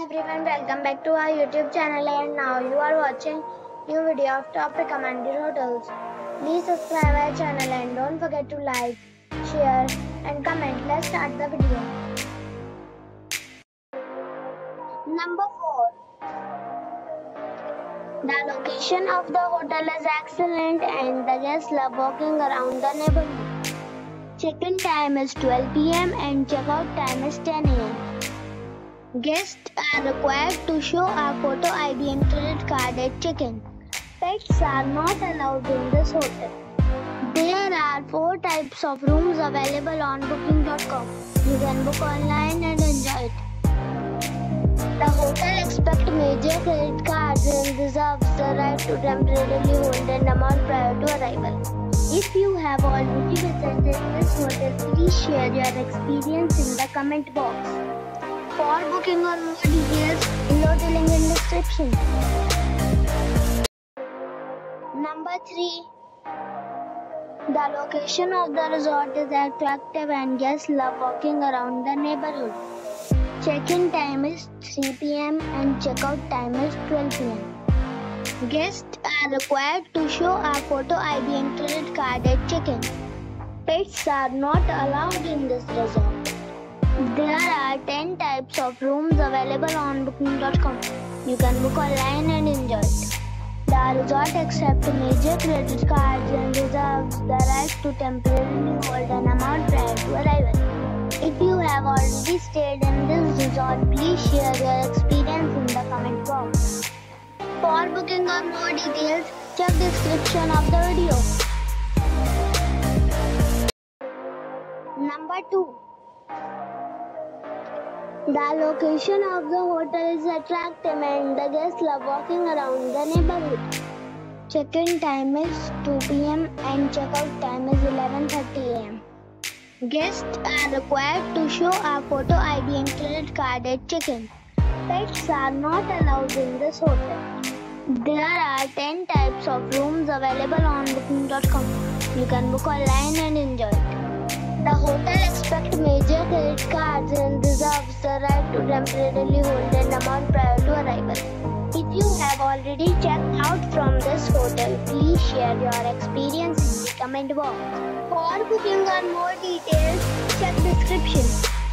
everyone, welcome back to our YouTube channel, and now you are watching new video of top recommended hotels. Please subscribe our channel and don't forget to like, share and comment. Let's start the video. Number 4. The location of the hotel is excellent and the guests love walking around the neighborhood. Check-in time is 12 p.m. and check-out time is 10 a.m. Guests are required to show a photo ID and credit card at check-in. Pets are not allowed in this hotel. There are 4 types of rooms available on booking.com. You can book online and enjoy it. The hotel expects major credit cards and reserves the right to temporarily hold an amount prior to arrival. If you have already visited this hotel, please share your experience in the comment box. For booking or more details, below the link in description. Number 3. The location of the resort is attractive and guests love walking around the neighborhood. Check-in time is 3 p.m. and check-out time is 12 p.m. Guests are required to show a photo ID and credit card at check-in. Pets are not allowed in this resort. There are 10 types of rooms available on booking.com. You can book online and enjoy it. The resort accepts major credit cards and reserves the right to temporarily hold an amount prior to arrival. If you have already stayed in this resort, please share your experience in the comment box. For booking or more details, check the description of the video. Number 2. The location of the hotel is attractive and the guests love walking around the neighborhood. Check-in time is 2 p.m. and check-out time is 11:30 a.m. Guests are required to show a photo ID and credit card at check-in. Pets are not allowed in this hotel. There are 10 types of rooms available on booking.com. You can book online and enjoy it. The hotel expects major credit cards and reserves the right to temporarily hold an amount prior to arrival. If you have already checked out from this hotel, please share your experience in the comment box. For booking or more details, check description.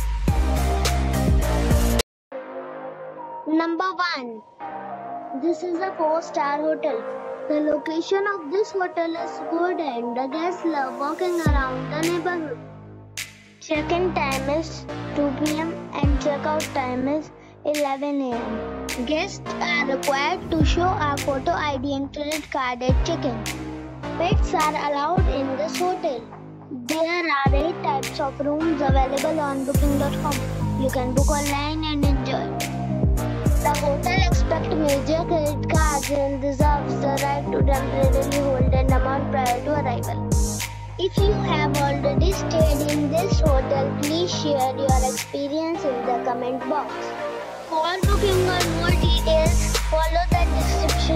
Number 1. This is a 4-star hotel. The location of this hotel is good and the guests love walking around the neighborhood. Check-in time is 2 p.m. and check-out time is 11 a.m. Guests are required to show a photo ID and credit card at check-in. Pets are allowed in this hotel. There are 8 types of rooms available on booking.com. You can book online and enjoy. The hotel expects major credit cards and reserves the right to temporarily hold an amount prior to arrival. If you have already stayed in this hotel, please share your experience in the comment box. For booking or more details, follow the description.